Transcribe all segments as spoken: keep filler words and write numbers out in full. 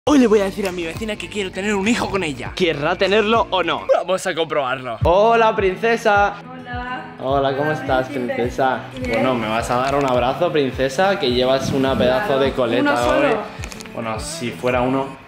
Hoy le voy a decir a mi vecina que quiero tener un hijo con ella. ¿Querrá tenerlo o no? Vamos a comprobarlo. Hola, princesa. Hola. Hola, ¿cómo estás, princesa? Bueno, ¿me vas a dar un abrazo, princesa? Que llevas una pedazo de coleta ¿Uno solo? hoy. Bueno, si fuera uno.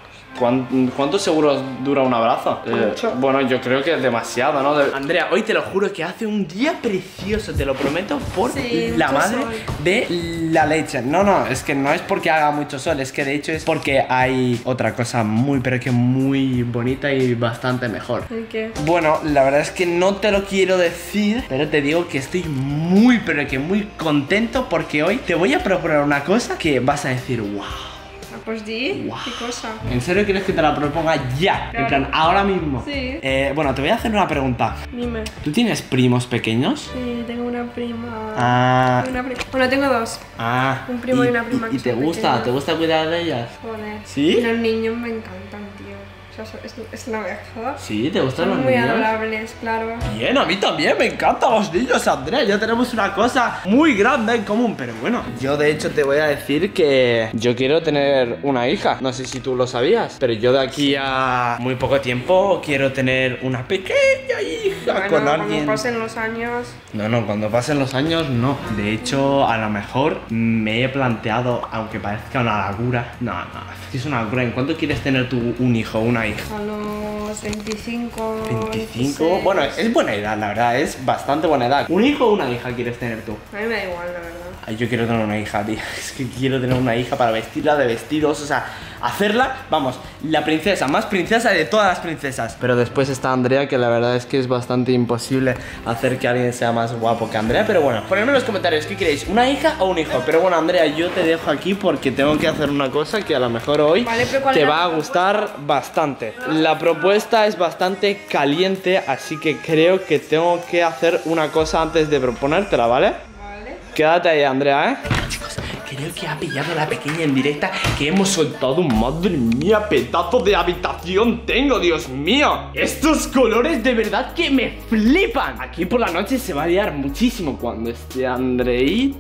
¿Cuánto seguro dura un abrazo? Eh, bueno, yo creo que es demasiado, ¿no? De... Andrea, hoy te lo juro que hace un día precioso, te lo prometo, por sí, la madre sol. de la leche. No, no, es que no es porque haga mucho sol, es que de hecho es porque hay otra cosa muy, pero que muy bonita y bastante mejor. ¿El qué? Bueno, la verdad es que no te lo quiero decir, pero te digo que estoy muy, pero que muy contento porque hoy te voy a proponer una cosa que vas a decir, wow. Pues di, Wow. ¿qué cosa? ¿En serio quieres que te la proponga ya? Claro. En plan, ahora mismo. Sí. Eh, bueno, te voy a hacer una pregunta. Dime. ¿Tú tienes primos pequeños? Sí, tengo una prima. Ah. Tengo una pri- Bueno, tengo dos. Ah. Un primo y una prima ¿Y, que y te son gusta? pequeños. ¿Te gusta cuidar de ellas? Joder. ¿Sí? Y los niños me encantan, tío. O sea, es, es lo mejor. ¿Sí? ¿Te gustan Son los muy niños? adorables, claro. Bien, a mí también me encantan los niños, Andrea. Ya tenemos una cosa muy grande en común. Pero bueno, yo de hecho te voy a decir que yo quiero tener una hija. No sé si tú lo sabías, pero yo de aquí a muy poco tiempo quiero tener una pequeña hija Bueno, con cuando alguien. pasen los años. No, no, cuando pasen los años no. De hecho, a lo mejor me he planteado, aunque parezca una locura. No, no, es una locura. ¿En cuánto quieres tener tú un hijo o una hija? A los veinticinco. veinticinco. veintiséis. Bueno, es buena edad, la verdad, es bastante buena edad. ¿Un hijo o una hija quieres tener tú? A mí me da igual, la verdad. Ay, yo quiero tener una hija, tío. Es que quiero tener una hija para vestirla de vestidos, o sea, hacerla, vamos, la princesa, más princesa de todas las princesas. Pero después está Andrea, que la verdad es que es bastante imposible hacer que alguien sea más guapo que Andrea. Pero bueno, ponedme en los comentarios, ¿qué queréis? ¿Una hija o un hijo? Pero bueno, Andrea, yo te dejo aquí porque tengo que hacer una cosa que a lo mejor hoy Vale, pero ¿cuál te era va a tu gustar bastante. La propuesta es bastante caliente, así que creo que tengo que hacer una cosa antes de proponértela, ¿vale? Vale. Quédate ahí, Andrea, ¿eh? Chicos, creo que ha pillado la pequeña en directa que hemos soltado. Madre mía, pedazo de habitación tengo, Dios mío. Estos colores de verdad que me flipan. Aquí por la noche se va a liar muchísimo cuando esté Andreita.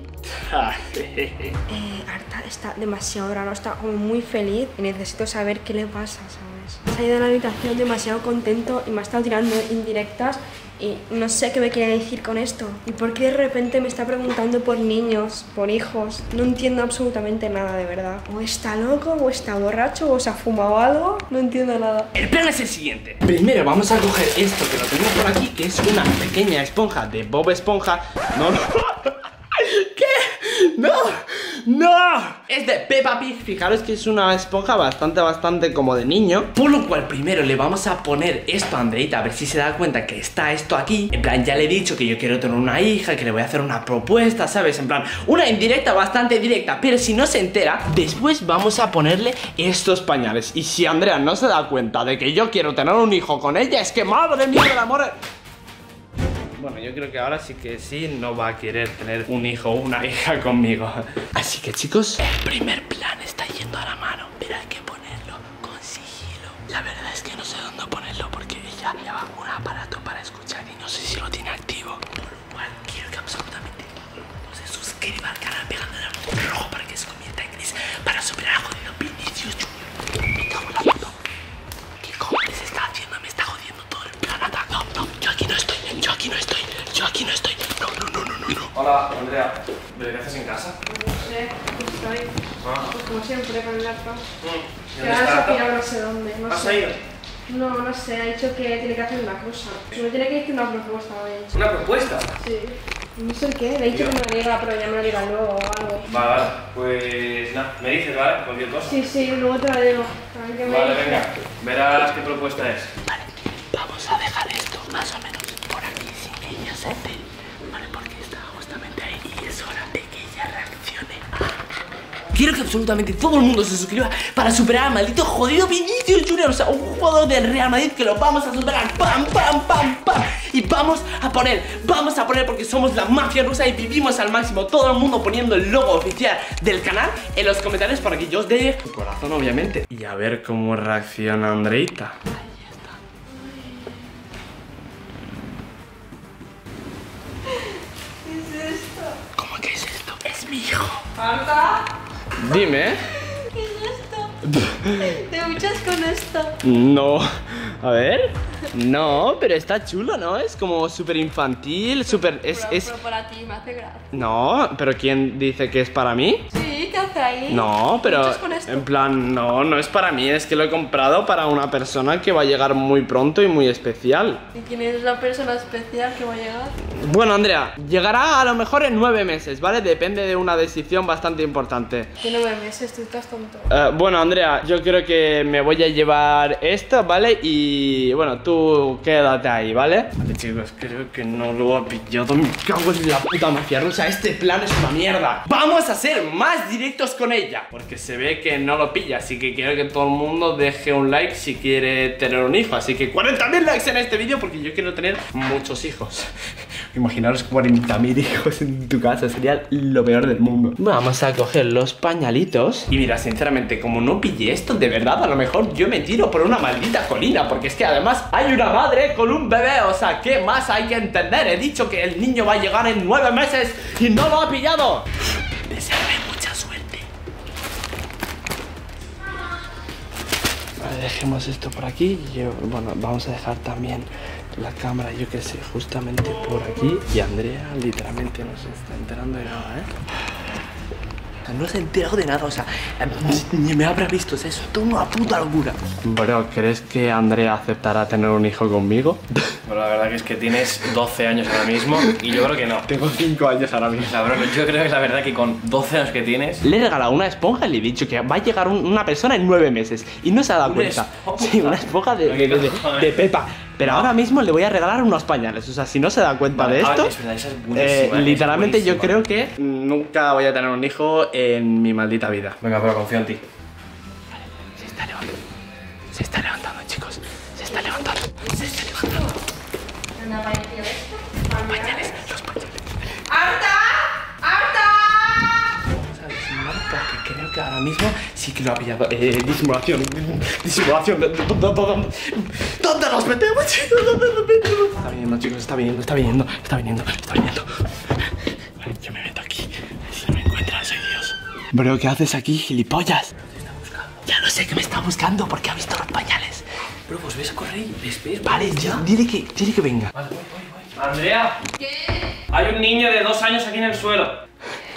Eh, Arta está demasiado raro, está como muy feliz y necesito saber qué le pasa, ¿sabes? Se ha ido a la habitación demasiado contento y me ha estado tirando indirectas y no sé qué me quiere decir con esto. ¿Y por qué de repente me está preguntando por niños, por hijos? No entiendo absolutamente nada, de verdad. O está loco, o está borracho, o se ha fumado algo. No entiendo nada. El plan es el siguiente. Primero vamos a coger esto que lo tengo por aquí, que es una pequeña esponja de Bob Esponja. No, no. ¿Qué? ¡No! ¡No! Es de Peppa Pig. Fijaros que es una esponja bastante, bastante como de niño. Por lo cual primero le vamos a poner esto a Andreita, a ver si se da cuenta que está esto aquí. En plan, ya le he dicho que yo quiero tener una hija, que le voy a hacer una propuesta, ¿sabes? En plan, una indirecta bastante directa. Pero si no se entera, después vamos a ponerle estos pañales. Y si Andrea no se da cuenta de que yo quiero tener un hijo con ella, es que madre mía del amor. Bueno, yo creo que ahora sí que sí no va a querer tener un hijo o una hija conmigo. Así que chicos, el primer plan está yendo a la mano, pero hay que ponerlo con sigilo. La verdad es que no sé dónde ponerlo porque ella lleva un aparato para escuchar y no sé si lo tiene activo. Por lo cual quiero que absolutamente no se suscriba al canal pegándole al botón rojo para que se convierta en gris, para superar a jodido Vinicius Junior. Me cago en la puta. ¿Qué cojones está haciendo? Me está jodiendo todo el plan. No, no, yo aquí no estoy, yo aquí no estoy, yo aquí no estoy. No, no, no, no, no, no. Hola, Andrea. ¿Qué haces en casa? No sé, pues estoy. Ah. Pues como siempre con el Arta. Mm. Que ahora se ha pirado no sé dónde, no ¿Has sé. ido? No, no sé, ha dicho que tiene que hacer una cosa. Me tiene que decir una propuesta, me ha dicho. ¿Una propuesta? Sí. No sé el qué, le he dicho que me lo diga, pero ya me lo dirá luego o algo. Vale, vale, pues nada, me dices, ¿vale? Cualquier cosa. Sí, sí, luego te lo digo. A ver qué me Vale, dice. venga, verás qué propuesta es. Vale, vamos a dejar esto más o menos por aquí sin que ella se entere. Vale, porque está justamente ahí y es hora de que ella reaccione. Quiero que absolutamente todo el mundo se suscriba para superar al maldito jodido Vinicius Junior. O sea, un jugador del Real Madrid que lo vamos a superar. ¡Pam, pam, pam, pam! Y vamos a poner, vamos a poner porque somos la mafia rusa y vivimos al máximo. Todo el mundo poniendo el logo oficial del canal en los comentarios para que yo os dé tu corazón, obviamente. Y a ver cómo reacciona Andreita. ¿Qué es esto? ¿Cómo que es esto? Es mi hijo. ¿Arta? Dime. ¿Qué es esto? ¿Te duchas con esto? No. A ver. No, pero está chulo, ¿no? Es como súper infantil, súper... Es, Pero, es... pero para ti me hace gracia. No, pero ¿quién dice que es para mí? Sí, ¿qué hace ahí? No, ¿Te pero duchas con esto? en plan, no, no es para mí, es que lo he comprado para una persona que va a llegar muy pronto y muy especial. ¿Y quién es la persona especial que va a llegar? Bueno, Andrea, llegará a lo mejor en nueve meses, ¿vale? Depende de una decisión bastante importante. Que nueve meses, tú estás tonto. Eh, bueno, Andrea, yo creo que me voy a llevar esto, ¿vale? Y bueno, tú quédate ahí, ¿vale? Vale, chicos, creo que no lo ha pillado. Me cago en la puta mafia rusa. Este plan es una mierda. Vamos a hacer más directos con ella, porque se ve que no lo pilla. Así que quiero que todo el mundo deje un like si quiere tener un hijo. Así que cuarenta mil likes en este vídeo, porque yo quiero tener muchos hijos. Imaginaros cuarenta mil hijos en tu casa, sería lo peor del mundo. Vamos a coger los pañalitos. Y mira, sinceramente, como no pillé esto, de verdad, a lo mejor yo me tiro por una maldita colina. Porque es que además hay una madre con un bebé. O sea, ¿qué más hay que entender? He dicho que el niño va a llegar en nueve meses y no lo ha pillado. Desearle mucha suerte. Vale, dejemos esto por aquí. Yo, bueno, vamos a dejar también la cámara, yo que sé, justamente por aquí. Y Andrea literalmente no se está enterando de nada, ¿eh? No se ha enterado de nada, o sea, ni me habrá visto, o sea, eso es toda una puta locura. Bro, ¿crees que Andrea aceptará tener un hijo conmigo? Bueno, la verdad que es que tienes doce años ahora mismo y yo creo que no. Tengo cinco años ahora mismo. O sea, bro, yo creo que la verdad que con doce años que tienes... Le he regalado una esponja y le he dicho que va a llegar un- una persona en nueve meses. Y no se ha dado ¿Una cuenta. esponja? Sí, una esponja de, de, de, de- de Pepa. Pero ahora mismo le voy a regalar unos pañales. O sea, si no se da cuenta Vale, de ah, esto, es verdad, esa es eh, buenísima, literalmente es yo buenísima. creo que nunca voy a tener un hijo en mi maldita vida. Venga, pero confío en ti. Se está levantando. Se está levantando, chicos. Se está levantando. Se está levantando. ¿Dónde ha aparecido esto? Pañales, los pañales. ¡Arta! ¡Arta! Vamos a disimular porque creo que ahora mismo sí que lo ha pillado. Eh, disimulación. Disimulación. ¿Dónde los metemos, chicos? ¿Dónde los metemos? Está viniendo, chicos. Está viniendo, está viniendo. Está viniendo, está viniendo. Vale, yo me meto aquí. Si no me encuentran, soy Dios. Bro, ¿qué haces aquí, gilipollas? Te está buscando. Ya lo sé que me está buscando porque ha visto los pañales. Bro, pues ves a correr y ves, ves. Vale, ya. Dile que, dile que venga. Vale, voy, voy, voy. Andrea, ¿Qué? hay un niño de dos años aquí en el suelo.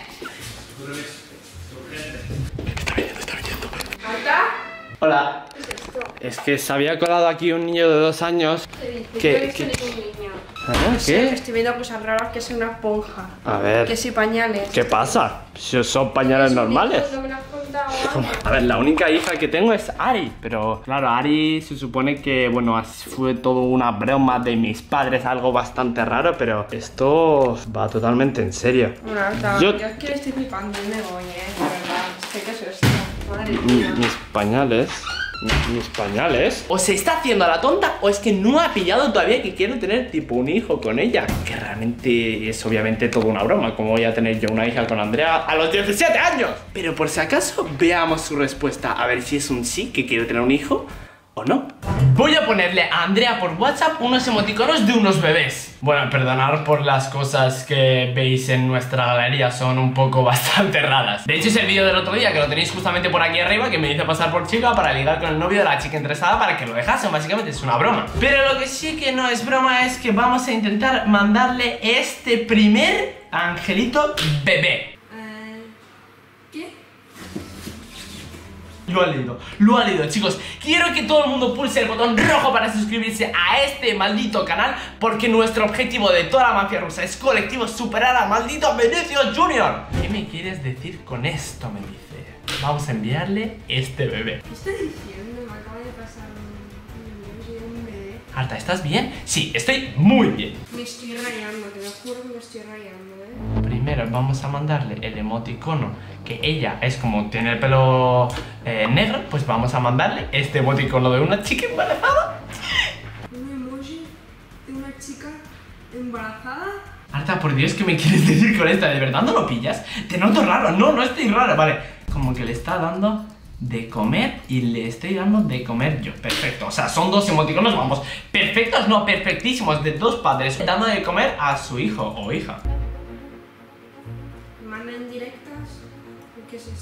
Está viniendo, está viniendo. ¿Arta? Hola. ¿Qué es esto? Es que se había colado aquí un niño de dos años. ¿Qué dices? ¿Qué- Yo no he visto qué- ningún niño. ¿Ah, Sí, que ¿Qué? estoy viendo cosas raras, que es una esponja. A ver. Que si pañales. ¿Qué pasa? Si son pañales ¿Es un normales. hijo? ¿No me lo has contado antes? A ver, la única hija que tengo es Ari. Pero claro, Ari se supone que, bueno, as- fue todo una broma de mis padres, algo bastante raro. Pero esto va totalmente en serio. Bueno, Arta, Yo- yo es que estoy flipando y me voy, eh, de verdad. Sé que es esto. Madre Mi- mía. mis pañales. mi- Mis pañales. O se está haciendo a la tonta o es que no ha pillado todavía que quiero tener tipo un hijo con ella. Que realmente es obviamente todo una broma. Como voy a tener yo una hija con Andrea a los diecisiete años. Pero por si acaso veamos su respuesta. A ver si es un sí que quiero tener un hijo o no. Voy a ponerle a Andrea por WhatsApp unos emoticonos de unos bebés. Bueno, perdonad por las cosas que veis en nuestra galería, son un poco bastante raras. De hecho es el vídeo del otro día, que lo tenéis justamente por aquí arriba, que me hice pasar por chica para ligar con el novio de la chica interesada para que lo dejasen. Básicamente es una broma. Pero lo que sí que no es broma es que vamos a intentar mandarle este primer angelito bebé. Eh, ¿Qué? Lo ha leído, lo ha leído, chicos. Quiero que todo el mundo pulse el botón rojo para suscribirse a este maldito canal, porque nuestro objetivo de toda la mafia rusa es colectivo superar a maldito Vinicius Junior. ¿Qué me quieres decir con esto? Me dice. Vamos a enviarle este bebé. ¿Qué estoy diciendo? Me acaba de pasar un, un bebé. Arta, ¿estás bien? Sí, estoy muy bien. Me estoy rayando, te lo juro que me estoy rayando, eh. Primero vamos a mandarle el emoticono, que ella es como tiene el pelo eh, negro. Pues vamos a mandarle este emoticono de una chica embarazada. Un emoji de una chica embarazada. Arta, por Dios, ¿qué me quieres decir con esta? ¿De verdad no lo pillas? Te noto raro. No, no estoy raro. Vale, como que le está dando de comer y le estoy dando de comer yo. Perfecto, o sea, son dos emoticonos, vamos, perfectos, no, perfectísimos, de dos padres dando de comer a su hijo o hija. ¿Mandan directas? ¿O qué es esto?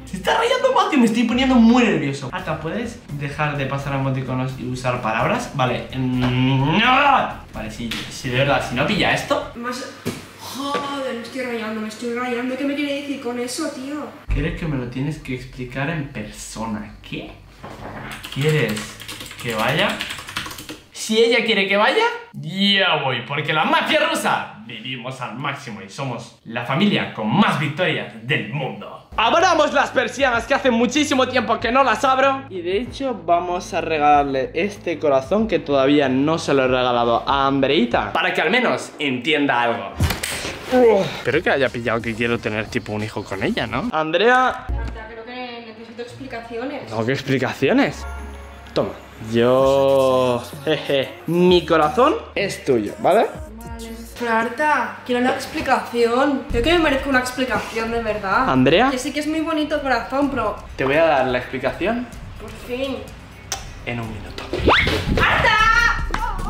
Se está rayando más y me estoy poniendo muy nervioso. Arta, ¿puedes dejar de pasar emoticonos y usar palabras? Vale. No. Vale, si, si de verdad, si no pilla esto. Más... Joder, me estoy rayando, me estoy rayando. ¿Qué me quiere decir con eso, tío? ¿Quieres que me lo tienes que explicar en persona? ¿Qué? ¿Quieres que vaya? Si ella quiere que vaya, ya voy, porque la mafia rusa vivimos al máximo y somos la familia con más victorias del mundo. Abramos las persianas, que hace muchísimo tiempo que no las abro. Y de hecho vamos a regalarle este corazón que todavía no se lo he regalado a Andreita, para que al menos entienda algo. Uh, espero que haya pillado que quiero tener tipo un hijo con ella, ¿no? Andrea... Arta, creo que necesito explicaciones. No, ¿qué explicaciones? Toma. Yo... Jeje. Mi corazón es tuyo, ¿vale? Vale. Pero Arta, quiero una explicación. Yo que me merezco una explicación de verdad. Andrea, Que sí que es muy bonito el corazón, pero... te voy a dar la explicación Por fin. en un minuto. ¡Arta!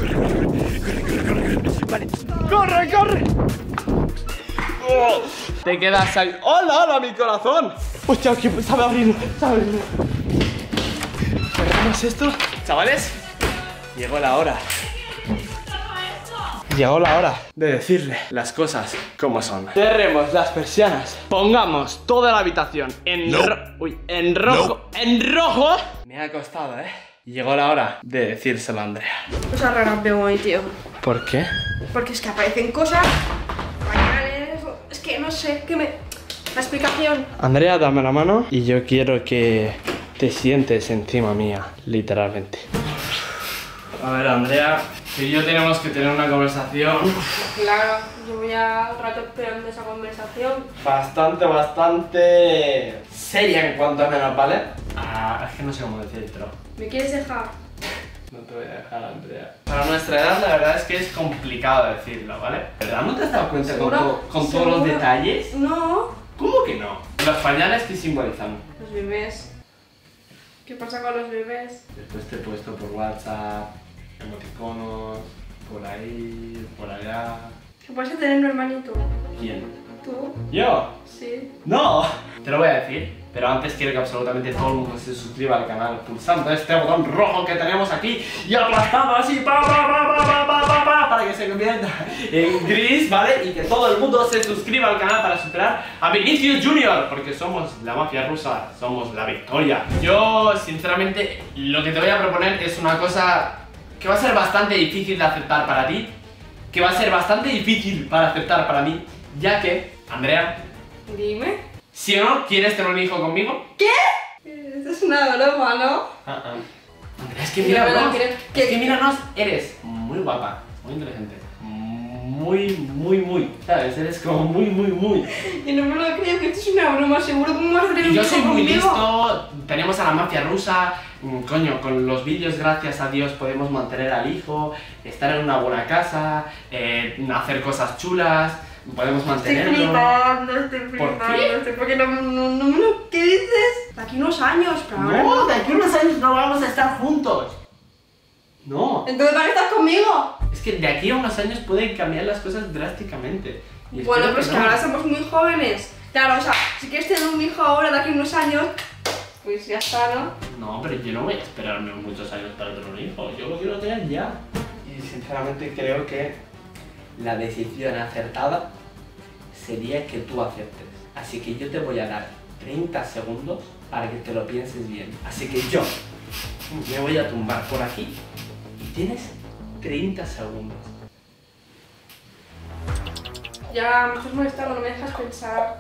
Vale. ¡Corre, corre! Oh, te quedas ahí. ¡Hola, hola, mi corazón! Hostia, que sabe abrirlo, sabe abrirlo. Cerramos esto. Chavales, llegó la hora. Llegó la hora de decirle las cosas como son. Cerremos las persianas. Pongamos toda la habitación en No. ro Uy, en rojo. No. En rojo. Me ha costado, ¿eh? Llegó la hora de decírselo a Andrea. Cosas raras veo hoy, tío. ¿Por qué? Porque es que aparecen cosas... pañales... Es que no sé, que me... La explicación. Andrea, dame la mano y yo quiero que te sientes encima mía, literalmente. A ver, Andrea, tú y yo tenemos que tener una conversación Claro, yo voy a un rato esperando esa conversación. bastante, bastante seria en cuanto a menos, ¿vale? Ah, es que no sé cómo decírtelo. ¿Me quieres dejar? No te voy a dejar, Andrea. Para nuestra edad, la verdad es que es complicado decirlo, ¿vale? ¿Verdad? ¿No te has dado cuenta con, ¿Seguro? to- con todos los ¿Seguro? detalles? No. ¿Cómo que no? Los pañales que simbolizan. Los bebés. ¿Qué pasa con los bebés? Después te he puesto por WhatsApp, emoticonos, por ahí, por allá. ¿Qué pasa tener un hermanito? ¿Quién? ¿Tú? ¿Yo? Sí. ¡No! Te lo voy a decir, pero antes quiero que absolutamente todo el mundo se suscriba al canal pulsando este botón rojo que tenemos aquí y aplastando así pa, pa, pa, pa, pa, pa, pa, pa, para que se convierta en gris, ¿vale? Y que todo el mundo se suscriba al canal para superar a Vinicius Junior, porque somos la mafia rusa, somos la victoria. Yo, sinceramente, lo que te voy a proponer es una cosa que va a ser bastante difícil de aceptar para ti, que va a ser bastante difícil para aceptar para mí, ya que, Andrea, Dime. ¿sí o no quieres tener un hijo conmigo? ¿Qué? Esto es una broma, ¿no? Ah, ah. Andrea, es que No, míranos, no, creo es que- que míranos, eres muy guapa, muy inteligente, muy, muy, muy, ¿sabes? Eres como muy, muy, muy. Y no me lo creo, que esto es una broma, seguro. ¿Cómo vas a tener Y un yo hijo soy muy conmigo? listo, tenemos a la mafia rusa, mm, coño, con los vídeos, gracias a Dios, podemos mantener al hijo, estar en una buena casa, eh, hacer cosas chulas, podemos Estoy mantenerlo. flipando, estoy ¿Por flipando, qué? estoy porque no, no, no me lo... ¿Qué dices? De aquí unos años, pero ahora No, de aquí a unos años no vamos a estar juntos. No. Entonces, ¿para qué estás conmigo? Es que de aquí a unos años pueden cambiar las cosas drásticamente. Y Bueno, espero pero es que no. ahora somos muy jóvenes. Claro, o sea, si quieres tener un hijo ahora, de aquí a unos años, pues ya está, ¿no? No, pero yo no voy a esperarme muchos años para tener un hijo. Yo lo quiero tener ya. Y sinceramente creo que la decisión acertada sería que tú aceptes. Así que yo te voy a dar treinta segundos para que te lo pienses bien. Así que yo me voy a tumbar por aquí y tienes treinta segundos. Ya, me estás molestando, no me dejas pensar.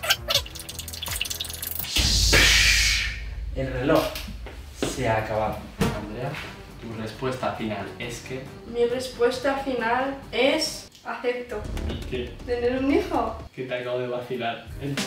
El reloj se ha acabado. Andrea, tu respuesta final es que... Mi respuesta final es... acepto. ¿Y qué? ¿Tener un hijo? Que te acabo de vacilar.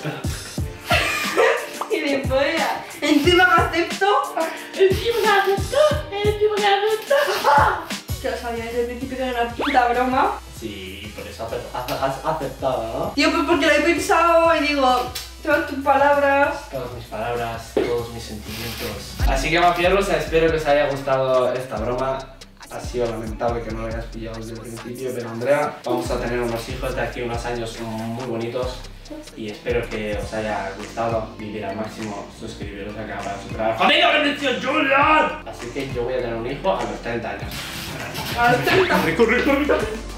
Y de fuera. ¿Encima me acepto? ¡Encima que aceptó! ¡Encima que aceptó! Ya sabía desde el principio que era una puta broma. Sí, por eso has, has aceptado, ¿no? Tío, pues porque lo he pensado y digo... Todas tus palabras... Todas mis palabras, todos mis sentimientos. Así que mafia rusa, espero que os haya gustado esta broma. ha sido lamentable que no lo hayas pillado desde el principio, pero Andrea, vamos a tener unos hijos de aquí a unos años muy bonitos y espero que os haya gustado vivir al máximo, suscribiros acá para superar ¡Jodido bendición Julian! Así que yo voy a tener un hijo a los treinta años. ¡A los treinta! ¡Corre, corre, corre!